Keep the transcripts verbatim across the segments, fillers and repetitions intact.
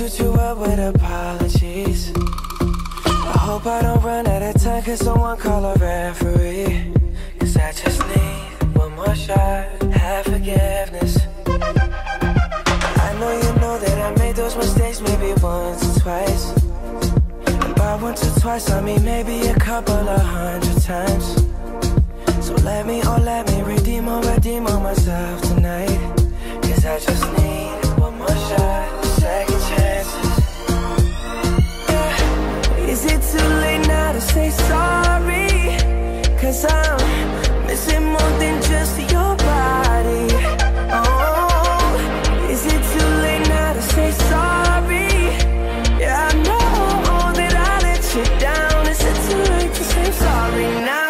switch you up with apologies. I hope I don't run out of time, cause someone call a referee. Cause I just need one more shot, have forgiveness. I know you know that I made those mistakes maybe once or twice. And by once or twice I mean maybe a couple of hundred times. So let me, oh let me redeem or redeem on myself tonight. Cause I just need one more shot, second chances. Yeah. Is it too late now to say sorry? Cause I'm missing more than just your body. Oh, is it too late now to say sorry? Yeah, I know that I let you down. Is it too late to say sorry now?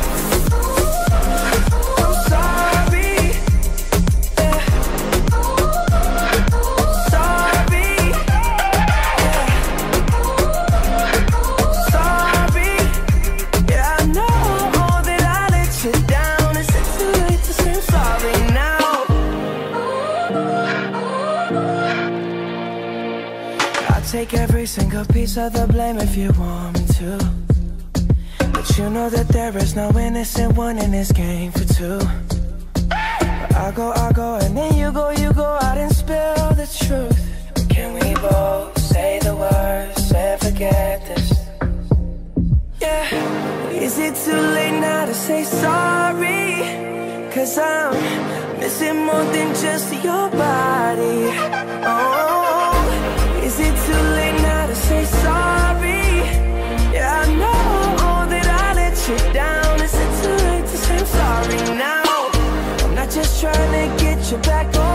Take every single piece of the blame if you want me to. But you know that there is no innocent one in this game for two. But I go, I go, and then you go, you go out and spill the truth. Can we both say the words and forget this? Yeah. Is it too late now to say sorry? Cause I'm missing more than just your body. Oh, is it too late now to say sorry? Yeah, I know that I let you down. Is it too late to say I'm sorry now? I'm not just trying to get you back on